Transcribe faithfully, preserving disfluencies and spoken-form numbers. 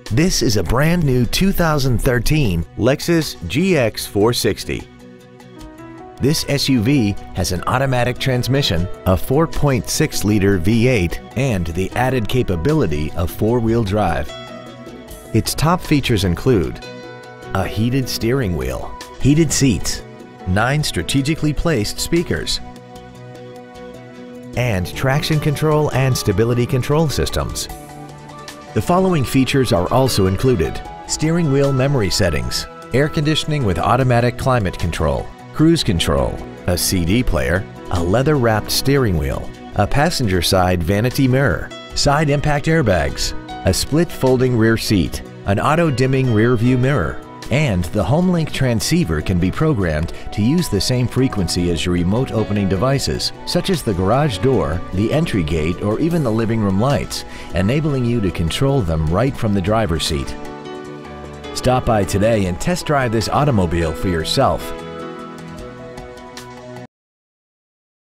This is a brand new two thousand thirteen Lexus G X four sixty. This S U V has an automatic transmission, a four point six liter V eight, and the added capability of four-wheel drive. Its top features include a heated steering wheel, heated seats, nine strategically placed speakers, and traction control and stability control systems. The following features are also included: steering wheel memory settings, air conditioning with automatic climate control, cruise control, a C D player, a leather-wrapped steering wheel, a passenger side vanity mirror, side impact airbags, a split folding rear seat, an auto-dimming rear view mirror, and the HomeLink transceiver can be programmed to use the same frequency as your remote opening devices, such as the garage door, the entry gate, or even the living room lights, enabling you to control them right from the driver's seat. Stop by today and test drive this automobile for yourself.